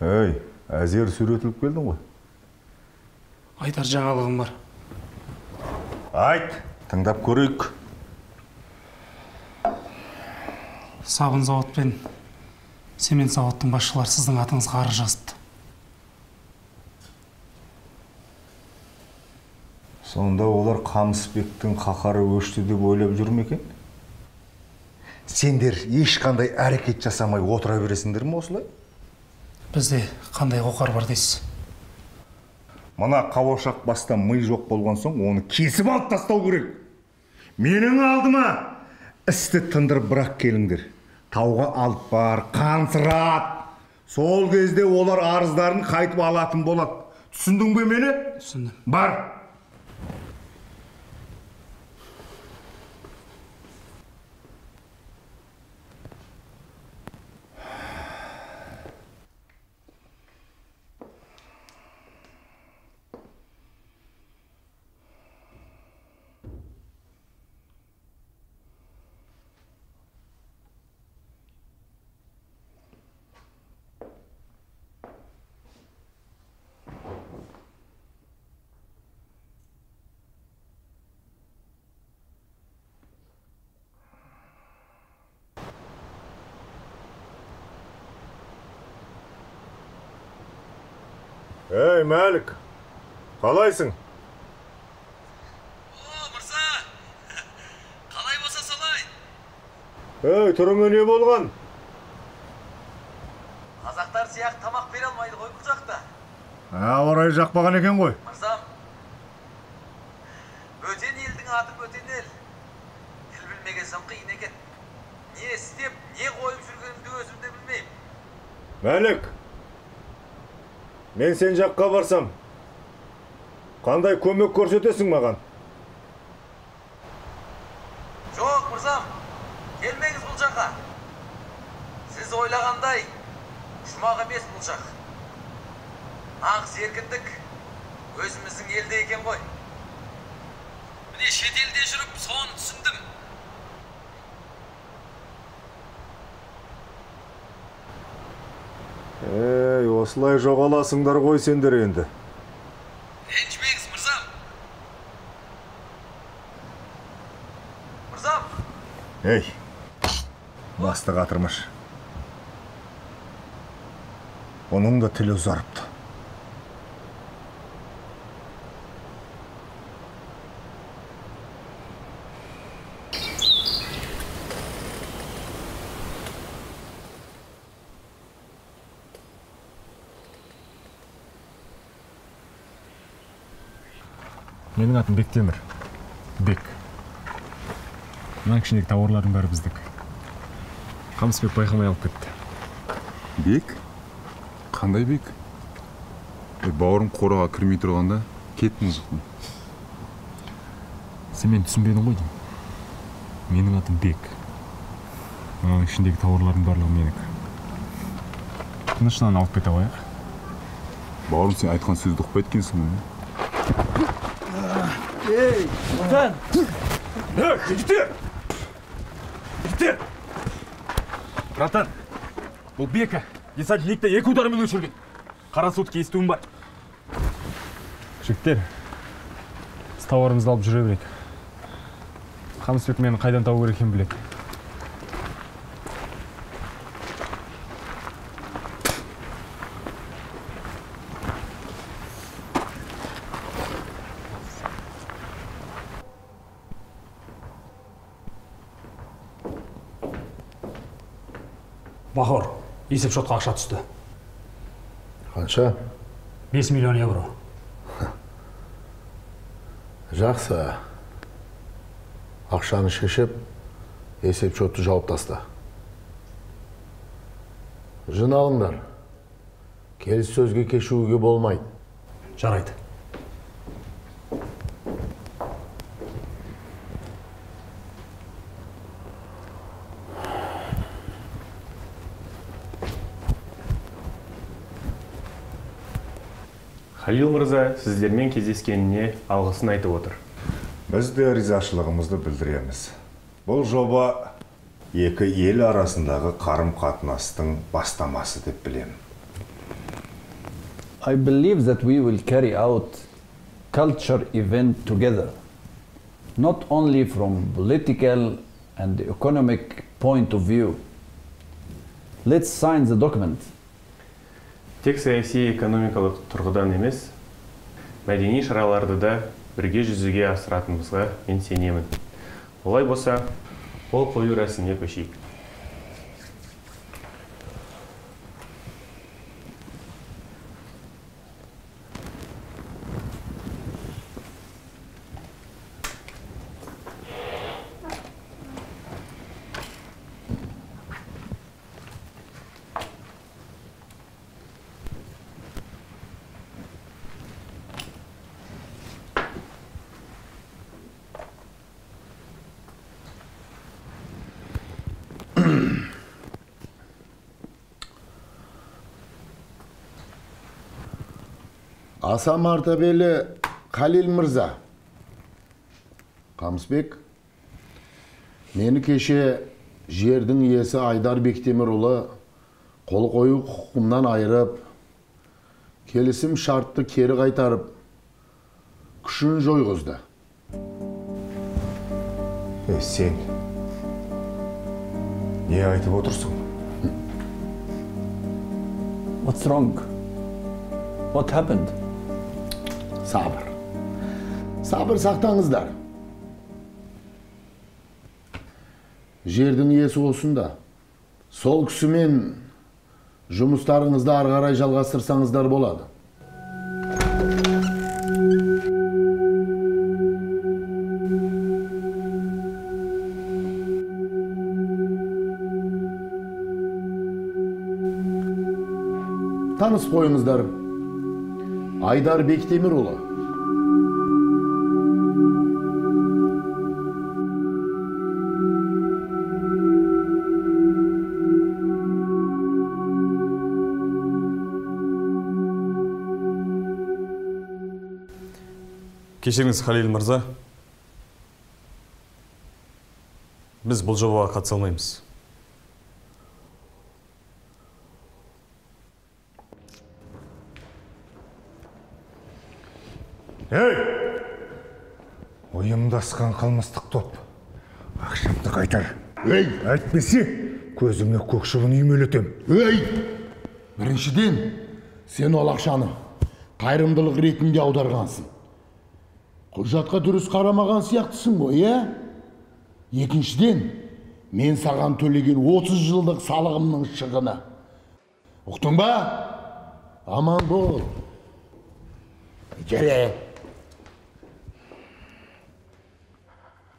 Ей, әзер сүретіліп келдің ғой. Айтар жаңалығым бар. Айт, тыңдап көрейік. Сабын завод пен цемент заводтың басшылары сіздің атыңызға арыз жазыпты. Сонда олар Қамысбектің қаһары өшті деп ойлап жүр ме екен? Сендер ешқандай әрекет жасамай отыра бересіңдер ме осылай? Бізде қандай қоқар бар дейсіз? Мына қауашақ баста ми жоқ болған соң, оны кесіп алып тастау керек. Менің алдыма істі тындырып бірақ келіңдер. Тауға алып бар, қансырат. Сол кезде олар арыздарын қайтып алатын болады. Түсіндің бе мені? Түсіндім. Бар. Ей, Мәлік, қалайсың? О, мырза! Қалай болса солай? Ей, тұрыңа не болған? Қазақтар сияқты тамақ бере алмайды ғой бұл жақта. Орай жақпаған екен ғой. Мырзам, бөтен елдің аты бөтен ел. Тіл білмеген соң қиын екен. Не істеп, не қойып жүргенімді өзім де білмеймін. Мәлік, мен сен жаққа барсам, қандай көмек көрсетесің маған? Жоқ, мырзам, келмеңіз бұл жаққа. Сіз ойлағандай, жұмақ емес бұл жақ. Нағыз еркіндік өзіміздің елде екен ғой. Міне шет елде жүріп, соны түсіндім. Ей, осылай жоғаласыңдар ғой сендер енді. Ренжімеңіз, мырзам. Мырзам! Ей, басты қатырмыш. Оның да тілі ұзарыпты. Менің атым Бектемір. Бек. Мына кішіндегі тауарлардың бәрі біздік. Қамысбек байқамай алып кетті. Бек? Қандай Бек? Бауырым қораға кірмей тұрғанда кеттің жықтың. Сен мен түсінбедің ғой деймін. Менің атым Бек. Мына кішіндегі тауарлардың барлығы менікі. Тыныштан алып кете қояйық. Бауырым, сен айтқан сөзді ұқпайды екенсің ғой. Ей, Сұлтан! Жігіттер! Жігіттер! Братан, бұл Бека десантникті 2 ударымен өшірген. Қара сутки естуім бар. Жігіттер, біз тауарымызды алып жүре берейік. Қамысбек мені қайдан табу керек екенін біледі. Бахор, есеп шотқа ақша түсті. Қанша? 5 миллион евро. Жақсы. Ақшаны шешіп, есеп шотты жауып таста. Жиналыңдар. Келіссөзге кешуге болмайды. Жарайды. Халил мырза сіздермен кездескеніне алғысын айтып отыр. Біз де ризашылығымызды білдіреміз. Бұл жоба екі ел арасындағы қарым-қатынастың бастамасы деп білемін. I believe that we will carry out culture event together, not only from political and economic point of view. Let's sign the document. Тек саяси экономикалық тұрғыдан емес, мәдени шараларды да бірге жүзеге асыратынымызға мен сенемін. Олай болса, қол қою рәсіміне көшейік. Аса мәртебелі Халил Мырза. Қамысбек, мені кеше жердің иесі Айдар Бектемірұлы қол қою құқығымнан айырып, келісім шартты кері қайтарып, күшін жойғызды. Сен не айтып отырсың? What's wrong? What happened? Сабыр. Сабыр сақтаңыздар. Жердің иесі осында. Сол кісімен жұмыстарыңызды ары қарай жалғастырсаңыздар болады. Таныс қойыңыздар. Айдар Бектемірұлы. Кешіріңіз, Халил Мырза. Біз бұл жобаға қатыса алмаймыз. Ұйымдасқан қылмыстық топ. Ақшамды қайтар. Әйтпесе, көзіңе көкшілін үймелетем. Біріншіден, сен ол ақшаны қайырымдылық ретінде аударғансың. Құжатқа дұрыс қарамаған сияқтысың ғой, Екіншіден, мен саған төлеген 30 жылдық салығымның шығыны. Ұқтың ба? Аман бол. Келе.